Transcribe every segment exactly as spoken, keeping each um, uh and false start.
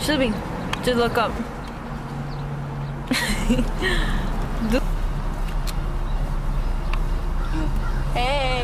subindo. Just look up. Do hey.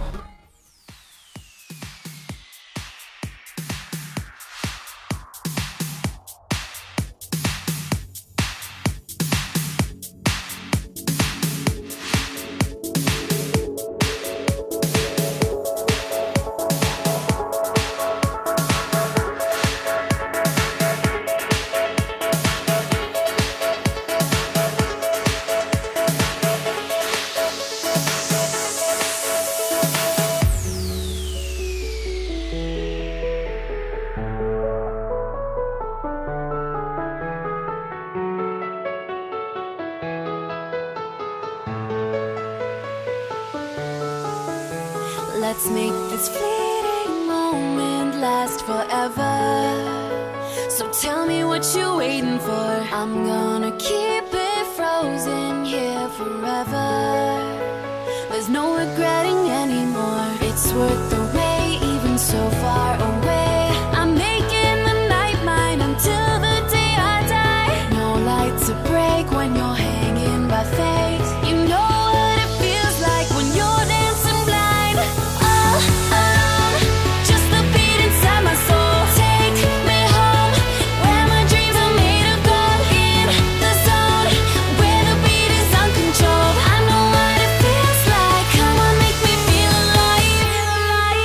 Let's make this fleeting moment last forever. So tell me what you're waiting for. I'm gonna keep it frozen here forever. There's no regretting anymore. It's worth the wait, even so far away. I'm making the night mine until the day I die. No light to break when you're hanging by fate. You know what it feels like when you're dancing blind. All alone, just the beat inside my soul. Take me home, where my dreams are made of gold. In the zone, where the beat is uncontrolled. I know what it feels like. Come on, make me feel alive.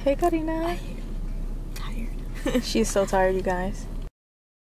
Hey, Karina. Tired. She's so tired, you guys.